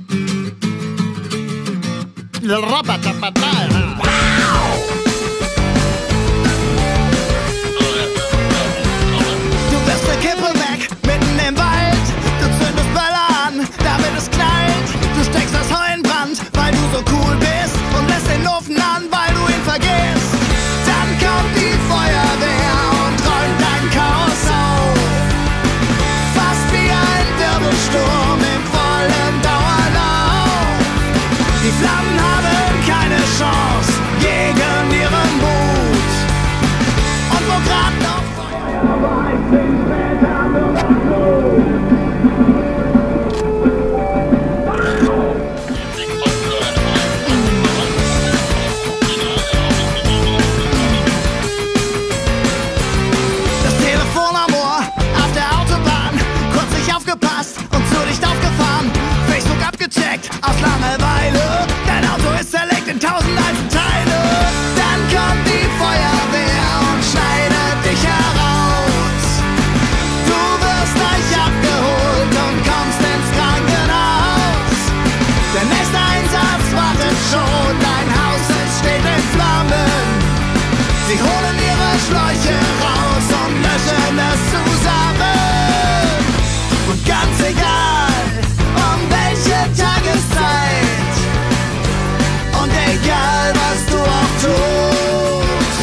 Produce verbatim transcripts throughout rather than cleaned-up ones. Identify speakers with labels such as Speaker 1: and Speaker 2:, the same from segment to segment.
Speaker 1: Aus Langeweile, dein Auto ist zerlegt in tausend Einzelteile. Dann kommt die Feuerwehr und schneidet dich heraus. Du wirst gleich abgeholt und kommst ins Krankenhaus. Der nächste Einsatz wartet schon, dein Haus es steht in Flammen. Sie holen ihre Schläuche raus und löschen es zusammen. Und ganz egal, um welche Tageszeit und egal was du auch tust,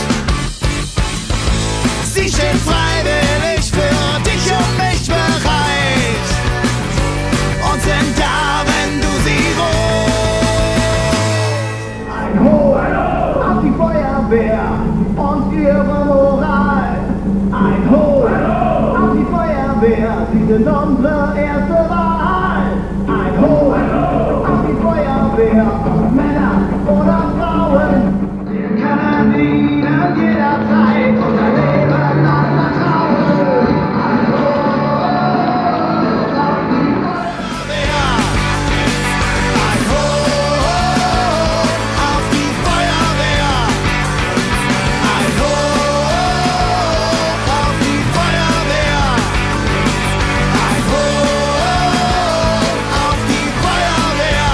Speaker 1: sie stehen freiwillig für dich und mich bereit und sind da, wenn du sie rufst. Ein Hoch auf die Feuerwehr und ihre Moral. Ein Hoch auf die Feuerwehr, sie sind unsere erste Wahl. Ein Hoch auf die Feuerwehr, Männer oder Frauen. Wir können ihnen jederzeit unser Leben anvertrauen. Ein Hoch auf die Feuerwehr. Ein Hoch auf die Feuerwehr. Ein Hoch auf die Feuerwehr. Ein Hoch auf die Feuerwehr.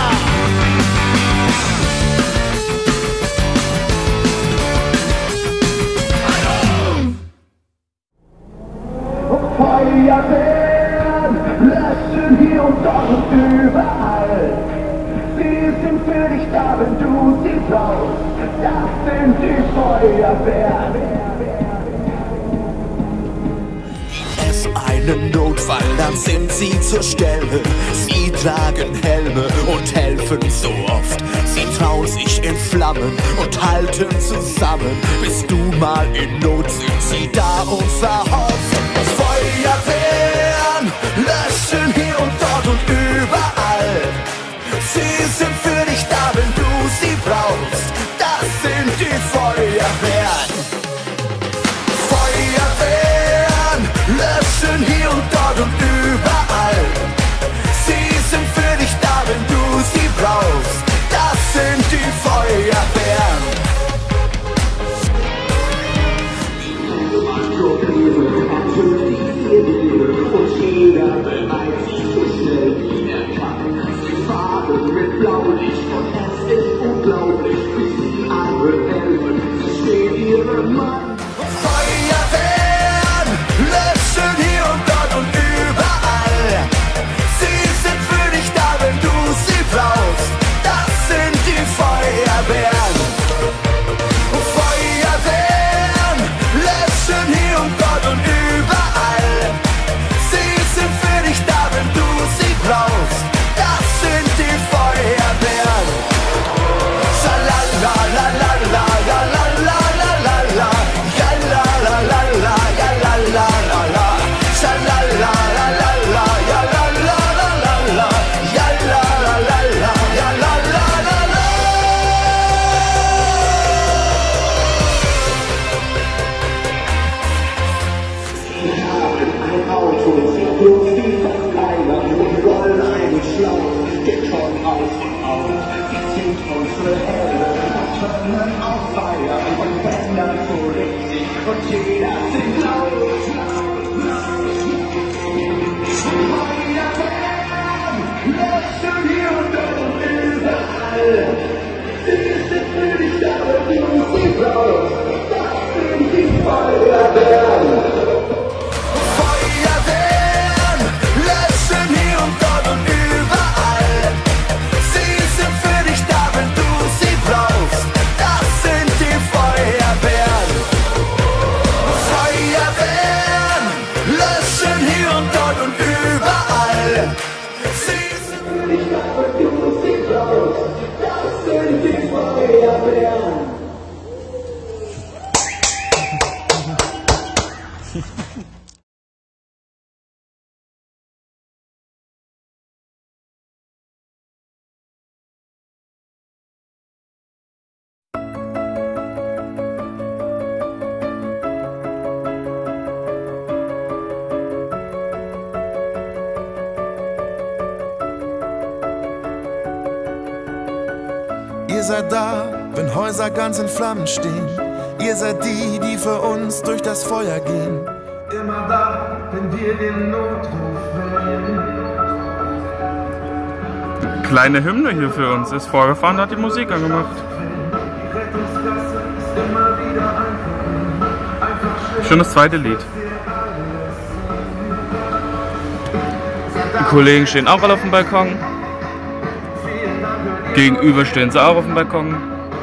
Speaker 1: Feuerwehren löschen hier und dort und überall. Sie sind für dich da, wenn du sie brauchst. Das sind die Feuerwehren.
Speaker 2: Es einen Notfall, dann sind sie zur Stelle. Sie tragen Helme und helfen so oft. Sie trauen sich in Flammen und halten zusammen. Bis du mal in Not sind sie da und verhofft. Feuerwehren löschen hier und dort und überall. Sie sind für dich da, wenn du sie brauchst. Das sind die Feuerwehren. Feuerwehren löschen hier und dort und überall. Sie sind für dich da, wenn du sie brauchst. Das sind die Feuerwehren.
Speaker 3: Und jeder bereit, sich so schnell wie er kann. Sie fahren mit Blaulicht und es ist unglaublich, bis die andere Helme, sie stehen ihrem Mann.
Speaker 2: Feuerwehren löschen hier und dort und überall. Sie sind für dich da, wenn du sie brauchst. Das sind die Feuerwehren. Feuerwehren löschen hier und dort und überall. Sie sind für dich da, wenn du sie brauchst. Das sind die Feuerwehren. Schalalala, ja la la la la la, ja la la la la, ja la la la la, schalalala, ja la la la la la, ja la la la la, ja la la la la.
Speaker 3: Sie haben ein Auto, sie durften das Kleider und rollen einen Schlauch, der kommt auf und auf. Sie zieht unsere Helme, können auf Feier und wenn dann so richtig und jeder singt laut. Feuerwehren löschen hier und dort.
Speaker 4: Ihr seid da, wenn Häuser ganz in Flammen stehen. Ihr seid die, die für uns durch das Feuer gehen. Immer da, wenn wir den Notruf wählen.
Speaker 5: Kleine Hymne hier für uns. Ist vorgefahren, hat die Musik angemacht. Schon das zweite Lied. Die Kollegen stehen auch alle auf dem Balkon. Gegenüber stehen sie auch auf dem Balkon.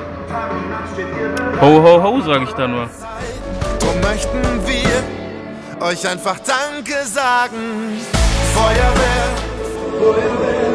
Speaker 5: Ho, ho, ho, sage ich da nur.
Speaker 4: Drum möchten wir euch einfach Danke sagen. Feuerwehr, Feuerwehr,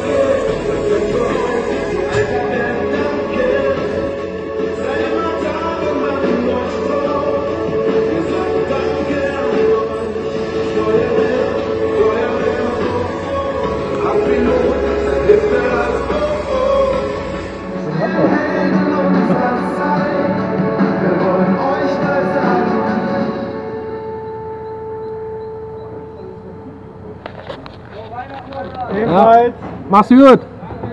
Speaker 6: Ja. Mach's gut!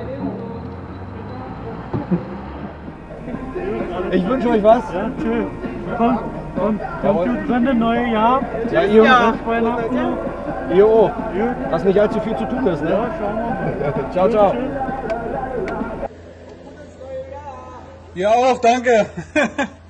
Speaker 6: Ich wünsche euch was.
Speaker 7: Ja, tschüss. Kommt, kommt, kommt gut drin im neuen Jahr.
Speaker 6: Ja, ihr
Speaker 7: ja.
Speaker 6: auch. Ihr auch. Dass nicht allzu viel zu tun ist, ne?
Speaker 7: Ja, schauen wir mal.
Speaker 6: Ciao, ciao.
Speaker 7: Ja, auch, danke.